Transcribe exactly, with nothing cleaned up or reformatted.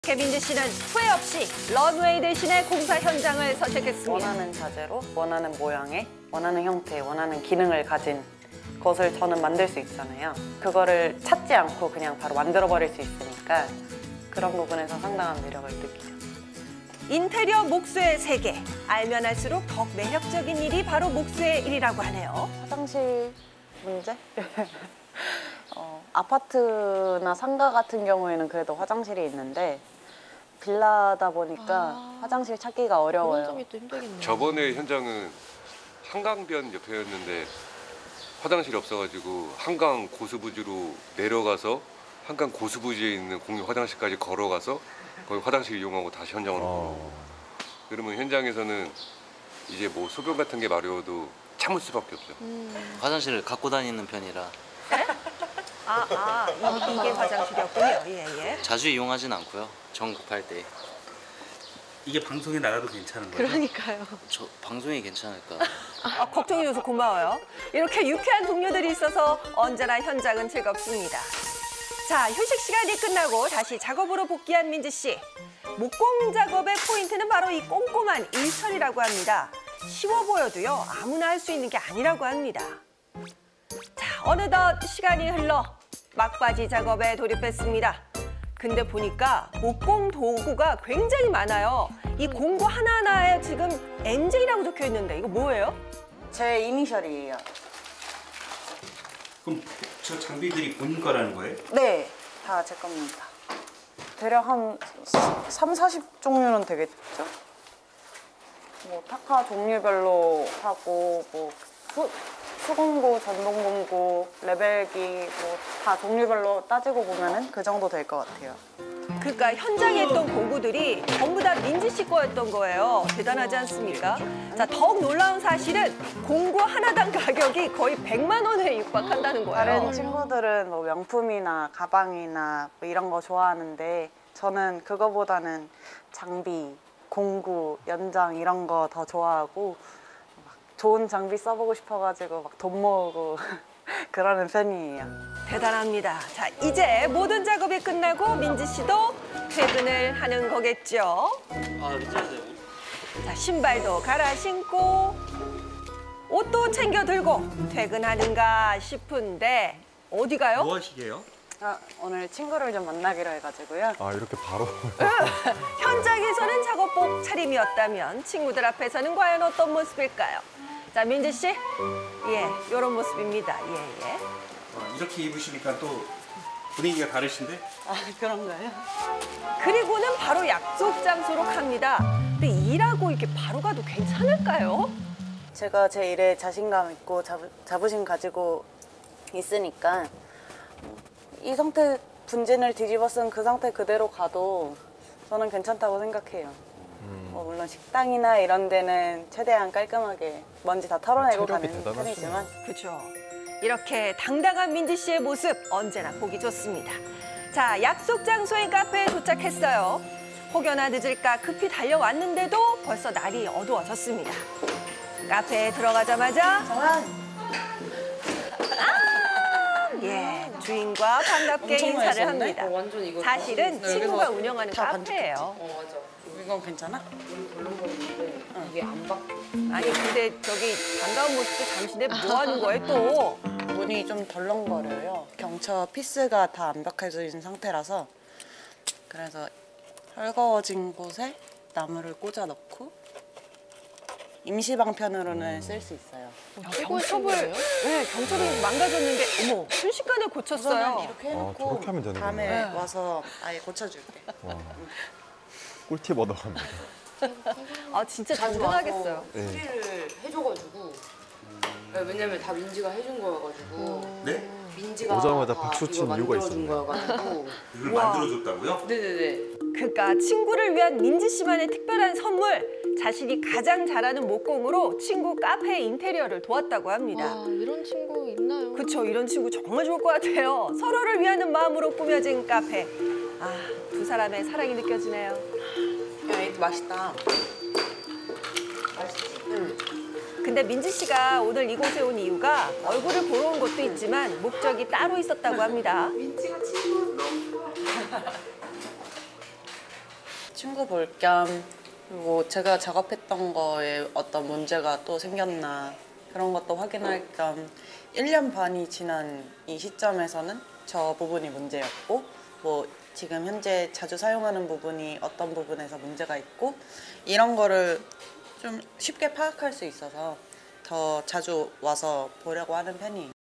민지 씨는 후회 없이 런웨이 대신에 공사 현장을 선택했습니다. 원하는 자재로, 원하는 모양에, 원하는 형태, 원하는 기능을 가진 것을 저는 만들 수 있잖아요. 그거를 찾지 않고 그냥 바로 만들어버릴 수 있으니까 그런 부분에서 상당한 매력을 느끼죠. 인테리어 목수의 세계. 알면 알수록 더욱 매력적인 일이 바로 목수의 일이라고 하네요. 화장실 문제? 어, 아파트나 상가 같은 경우에는 그래도 화장실이 있는데 빌라다 보니까 아, 화장실 찾기가 어려워요. 그런 점이 또 힘들겠네요. 저번에 현장은 한강변 옆에였는데 화장실이 없어가지고 한강 고수부지로 내려가서 한강 고수부지에 있는 공용 화장실까지 걸어가서 거기 화장실 이용하고 다시 현장으로 어. 그러면 현장에서는 이제 뭐 소변 같은 게 마려워도 참을 수밖에 없죠. 음. 화장실을 갖고 다니는 편이라 네? 아, 아, 이, 이게 화장실이었군요. 예, 예. 자주 이용하진 않고요. 정 급할 때. 이게 방송에 나가도 괜찮은 거죠? 그러니까요. 저 방송이 괜찮을까? 아, 걱정해줘서 고마워요. 이렇게 유쾌한 동료들이 있어서 언제나 현장은 즐겁습니다. 자, 휴식 시간이 끝나고 다시 작업으로 복귀한 민지 씨. 목공 작업의 포인트는 바로 이 꼼꼼한 일처리라고 합니다. 쉬워 보여도요, 아무나 할 수 있는 게 아니라고 합니다. 자, 어느덧 시간이 흘러 막바지 작업에 돌입했습니다. 근데 보니까 목공 도구가 굉장히 많아요. 이 공구 하나하나에 지금 엠제이라고 적혀 있는데 이거 뭐예요? 제 이니셜이에요. 그럼 저 장비들이 본인 거라는 거예요? 네, 다 제 겁니다. 대략 한 삼, 사십 종류는 되겠죠. 뭐 타카 종류별로 하고 뭐 수, 수공구, 전동공구, 레벨기 뭐 다 종류별로 따지고 보면은 그 정도 될 것 같아요. 그러니까 현장에 있던 공구들이 전부 다 민지 씨 거였던 거예요. 대단하지 않습니까? 자, 더욱 놀라운 사실은 공구 하나당 가격이 거의 백만 원에 육박한다는 거예요. 다른 친구들은 뭐 명품이나 가방이나 뭐 이런 거 좋아하는데 저는 그거보다는 장비, 공구, 연장 이런 거 더 좋아하고 막 좋은 장비 써보고 싶어가지고 막 돈 모으고 그러는 편이에요. 대단합니다. 자, 이제 모든 작업이 끝나고 민지 씨도 퇴근을 하는 거겠죠. 아, 민지한테 자, 신발도 갈아 신고 옷도 챙겨 들고 퇴근하는가 싶은데 어디 가요? 뭐 하시게요? 아, 오늘 친구를 좀 만나기로 해가지고요. 아, 이렇게 바로? 현장에서는 작업복 차림이었다면 친구들 앞에서는 과연 어떤 모습일까요? 자, 민지 씨, 예, 이런 모습입니다. 예, 예. 어, 이렇게 입으시니까 또 분위기가 다르신데? 아, 그런가요? 그리고는 바로 약속 장소로 갑니다. 근데 일하고 이렇게 바로 가도 괜찮을까요? 제가 제 일에 자신감 있고 자부, 자부심 가지고 있으니까 이 상태 분진을 뒤집어 쓴 그 상태 그대로 가도 저는 괜찮다고 생각해요. 음. 뭐 물론 식당이나 이런 데는 최대한 깔끔하게 먼지 다 털어내고 가는 대단하시네. 편이지만 그렇죠. 이렇게 당당한 민지 씨의 모습 언제나 보기 좋습니다. 자, 약속 장소인 카페에 도착했어요. 혹여나 늦을까 급히 달려왔는데도 벌써 날이 어두워졌습니다. 카페에 들어가자마자 정한! 예, 주인과 반갑게 엄청 인사를 맛있었네? 합니다. 어, 완전 이거 사실은 친구가 운영하는 다 카페예요. 어 맞아. 이건 괜찮아? 덜렁거리는데 이게 안 박. 아니 근데 저기 반가운 모습도 잠시인데 뭐 하는 거예요 또? 문이 좀 덜렁거려요. 경처 피스가 다 안 박혀진 상태라서 그래서 헐거워진 곳에 나무를 꽂아 넣고 임시 방편으로는 쓸 수 있어요. 최고의 첩을. 네, 경첩이 망가졌는데 어머 순식간에 우선은 고쳤어요. 이렇게 아, 해놓고 저렇게 하면 되는구나. 다음에 네. 와서 아예 고쳐줄게. 와. 꿀팁 얻어갑니다. 아 진짜 자주 든든하겠어요. 와서 네. 수리를 해줘가지고. 네, 왜냐면 다 민지가 해준 거여가지고. 네? 민지가 오자마자 다 박수 친 이거 이유가 만들어준 있었네. 거여가지고. 이걸 우와. 만들어줬다고요? 네네네. 그러니까 친구를 위한 민지 씨만의 특별한 선물. 자신이 가장 잘하는 목공으로 친구 카페 인테리어를 도왔다고 합니다. 와, 이런 친구 있나요? 그쵸, 이런 친구 정말 좋을 것 같아요. 서로를 위하는 마음으로 꾸며진 카페. 아, 두 사람의 사랑이 느껴지네요. 야, 얘도 맛있다. 맛있지? 응. 근데 민지 씨가 오늘 이곳에 온 이유가 얼굴을 보러 온 것도 있지만 목적이 따로 있었다고 합니다. 민지가 친구 너무 좋아. 친구 볼 겸 그리고 제가 작업했던 거에 어떤 문제가 또 생겼나 그런 것도 확인할 겸 일 년 반이 지난 이 시점에서는 저 부분이 문제였고 뭐 지금 현재 자주 사용하는 부분이 어떤 부분에서 문제가 있고 이런 거를 좀 쉽게 파악할 수 있어서 더 자주 와서 보려고 하는 편이에요.